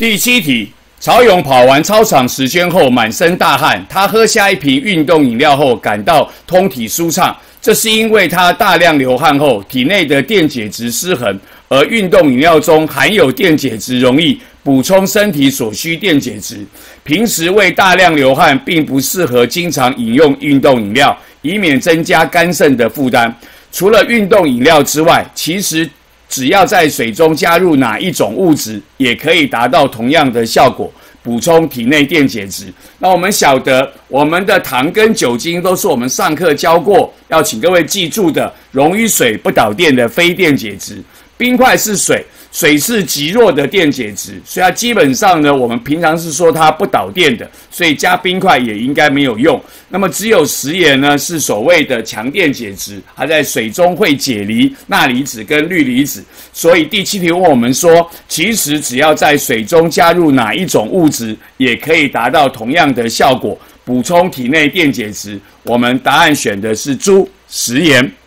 第7题，曹勇跑完操场10圈后满身大汗，他喝下一瓶运动饮料后感到通体舒畅，这是因为他大量流汗后体内的电解质失衡，而运动饮料中含有电解质容易补充身体所需电解质。平时为大量流汗并不适合经常饮用运动饮料，以免增加肝肾的负担。除了运动饮料之外，其实只要在水中加入哪一种物质，也可以达到同样的效果，补充体内电解质。那我们晓得，我们的糖跟酒精都是我们上课教过，要请各位记住的，溶于水不导电的非电解质。冰块是水，水是极弱的电解质，所以它基本上呢，我们平常是说它不导电的，所以加冰块也应该没有用。那么只有食盐呢，是所谓的强电解质，它在水中会解离钠离子跟氯离子。所以第7题问我们说，其实只要在水中加入哪一种物质，也可以达到同样的效果，补充体内电解质。我们答案选的是猪，食盐。